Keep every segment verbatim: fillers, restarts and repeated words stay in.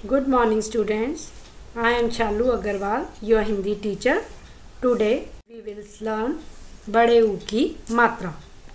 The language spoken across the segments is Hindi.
Good morning students. I am Chalu Agarwal, your Hindi teacher. Today we will learn बड़े ऊ की मात्रा।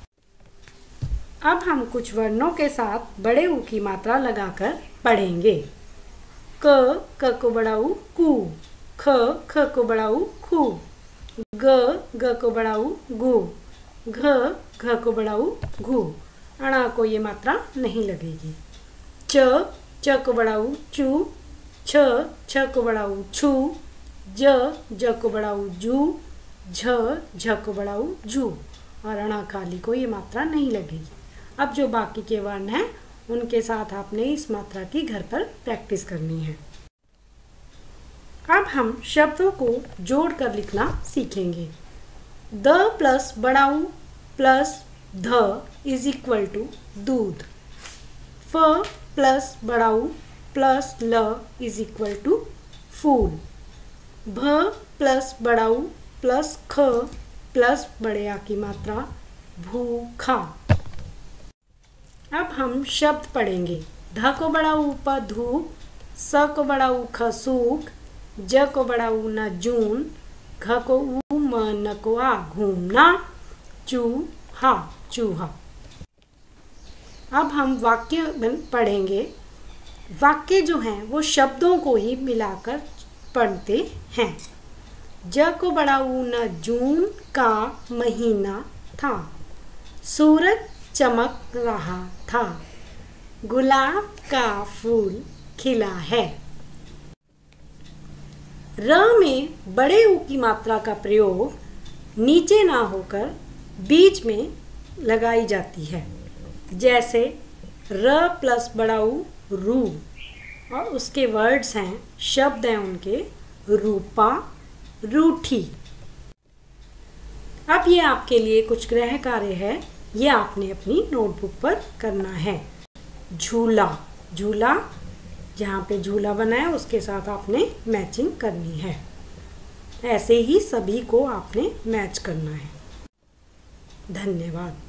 अब हम कुछ वर्णों के साथ बड़े ऊ की मात्रा लगाकर पढ़ेंगे। क क को बड़ा ऊ कू, ख ख को बड़ा ऊ खू, ग ग को बड़ा ऊ गु, घ घ को बड़ा ऊ घू। अणा को ये मात्रा नहीं लगेगी। च च को बड़ा ऊ चू, छ छ को बड़ा ऊ छू, ज ज को बड़ा ऊ जू, झ झ को बड़ा ऊ जू। और अणा खाली को ये मात्रा नहीं लगेगी। अब जो बाकी के वर्ण हैं उनके साथ आपने इस मात्रा की घर पर प्रैक्टिस करनी है। अब हम शब्दों को जोड़कर लिखना सीखेंगे। द प्लस बड़ा ऊ प्लस ध इज इक्वल टू दूध। फ प्लस बड़ा ऊ प्लस ल इज इक्वल टू फूल। भ प्लस बड़ा ऊ प्लस ख प्लस बड़े आ की मात्रा भूखा। अब हम शब्द पढ़ेंगे। ध को बड़ा ऊ प धूप, स को बड़ा ऊ ख सूख, ज को बड़ा ऊ न जून, घ को ऊ म न को आ घूमना, चूहा चूहा। अब हम वाक्य पढ़ेंगे। वाक्य जो हैं वो शब्दों को ही मिलाकर पढ़ते हैं। ज को बड़ा ऊ न जून का महीना था, सूरज चमक रहा था, गुलाब का फूल खिला है। र में बड़े ऊ की मात्रा का प्रयोग नीचे ना होकर बीच में लगाई जाती है। जैसे र प्लस बड़ा ऊ रू, और उसके वर्ड्स हैं, शब्द हैं उनके रूपा रूठी। अब ये आपके लिए कुछ गृह कार्य है, ये आपने अपनी नोटबुक पर करना है। झूला, झूला जहाँ पे झूला बना है उसके साथ आपने मैचिंग करनी है। ऐसे ही सभी को आपने मैच करना है। धन्यवाद।